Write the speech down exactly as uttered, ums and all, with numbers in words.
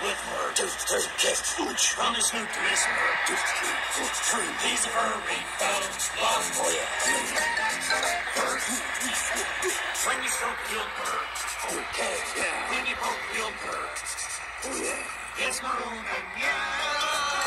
with her. From the snoot to this her. He's a furry fellow. Oh, yeah. When you stroke your bird. Okay, yeah. When you poke your bird. Oh, yeah. It's maroon and yeah.